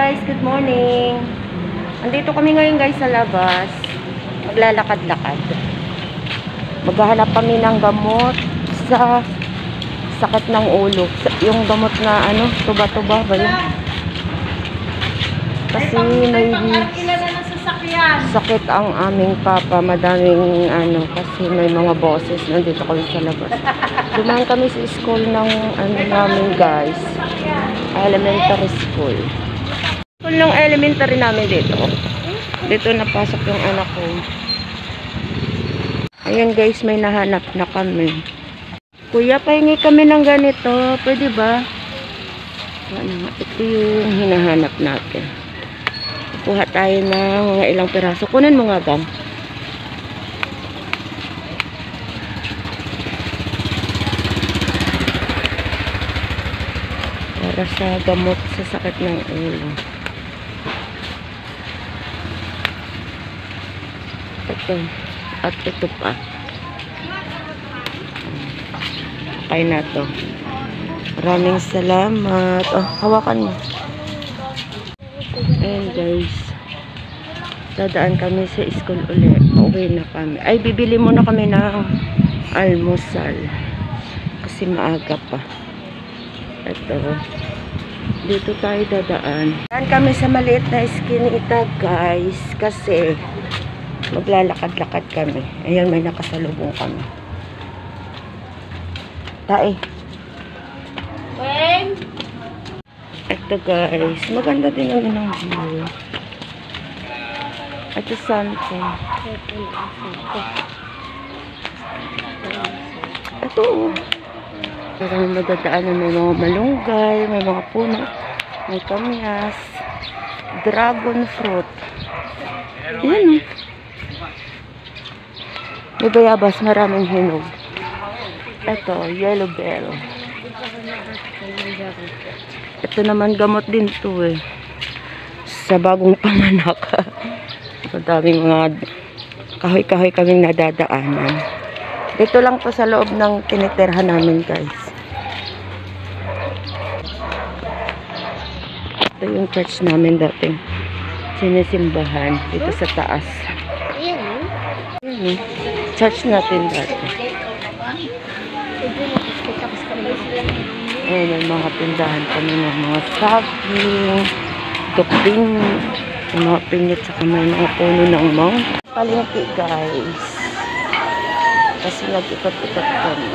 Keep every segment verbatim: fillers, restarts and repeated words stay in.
guys, good morning. Andito kami ngayon guys sa labas. Maglalakad-lakad. Maghahanap kami ng gamot sa sakit ng ulo. Yung gamot na ano, tuba-tuba ba yun? Kasi may sakit ang aming papa. Madaming ano, kasi may mga boses. Nandito kami sa labas. Dumaan kami sa school ng ano namin guys. Elementary school. School ng elementary namin dito. Dito napasok yung anak ko. Ayan guys, may nahanap na kami. Kuya, pahingi kami ng ganito. Pwede ba? Ano, ito yung hinahanap natin. Kuha tayo ng mga ilang piraso. Kunin mo nga gam. Para sa gamot sa sakit ng ulo. Ito. At ito pa. Okay na to. Maraming salamat. Oh, hawakan mo. Ayan guys. Dadaan kami sa school ulit. Pauwi na kami. Ay, bibili muna kami ng almusal. Kasi maaga pa. Ito. Dito tayo dadaan. Dadaan kami sa maliit na iskinita guys. Kasi maglalakad-lakad kami. Ayan, may nakasalubong kami. Tae. When? Ito guys. Maganda din ang inang view. Ito santo. Ito. Parang madadaanan, may mga malunggay, may mga puno, may kamyas, dragon fruit. Yan o. May bayabas, maraming hinog. Ito, yellow bell. Ito naman gamot din to eh. Sa bagong panganak. Madaming mga kahoy-kahoy kaming nadadaanan. Dito lang po sa loob ng tinitirhan namin guys. Ito yung church namin dating sinisimbahan dito sa taas. Ayan, church natin dati. Ayan, may mga tindahan kami ng mga saging, tukbing, mga pinyat sa kamay, mga puno ng mount. Palengke guys. Kasi nag-ikot-ikot kami.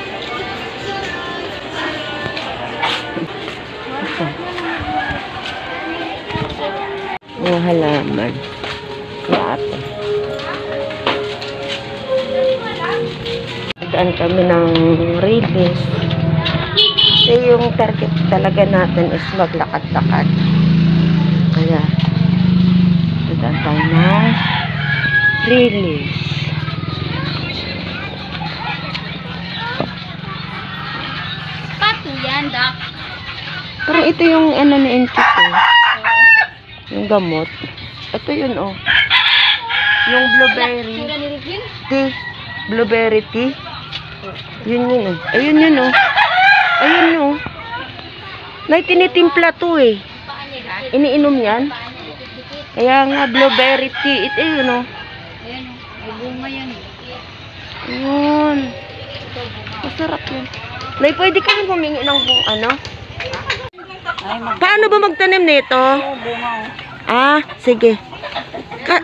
Ito. Mga halaman. Lahat. Daan kami ng ribis. Kasi yung target talaga natin is maglakad-lakad. Kaya, daan tayo ng ribis. Dak. Pero ito yung ano ni Enchik eh. Yung gamot. Ito yun oh. Yung blueberry tea. Blueberry tea. Yun yun oh. Ayun yun oh. Ayun oh. May tinitimpla to eh. Iniinom yan. Kaya nga blueberry tea. Ito yun oh. Ayan oh. May bunga yan. Yun. Masarap yun. Nay, pwede kami humingi ng bung ano? Paano ba magtanim nito? Ah, sige. Ka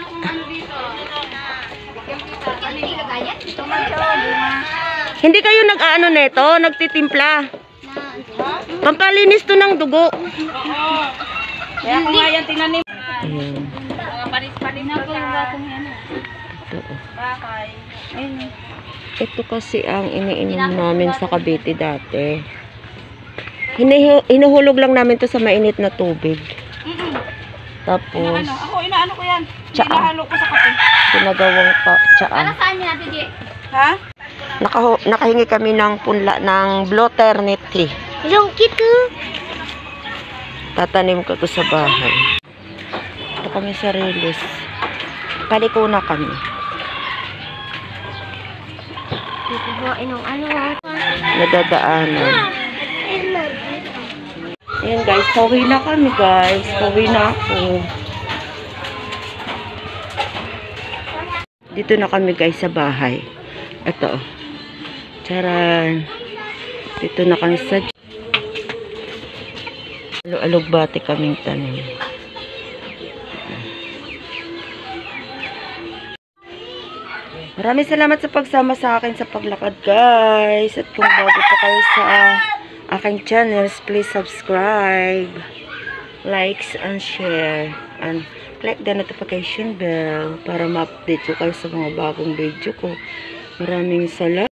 Hindi kayo nag-ano nito? Nagtitimpla? Pampalinis to ng dugo. Kaya kung nga yan tinanim. Ayan. Paris-paris na po yung gatong yan. Ito. Bakay. Ayun. Ito kasi ang iniinom namin sa Cavite dati. Hinihu hinuhulog lang namin to sa mainit na tubig. Mm-mm. Tapos, Inaano? Ako, inaano ko yan. Tsaa. Hinahalo ko sa kape. ginagawang pa tsaa. Para saan niya, Ate J? Ha? Nakaho nakahingi kami ng punla ng Bloternity. Yung kito. Tatanim ko to sa bahay. Ito kami sa Rilis. Paliko na kami. Dito buhain ng ano. Nadadaanan. Ayan guys, pauwi na kami guys. Pauwi na ako. Dito na kami guys sa bahay. Ito. Charan. Dito na kami sa alugbati kaming tanim. Maraming salamat sa pagsama sa akin sa paglakad guys. At kung bago pa kayo sa aking channels, please subscribe, likes and share, and click the notification bell para ma-update ko kayo sa mga bagong video ko. Maraming salamat.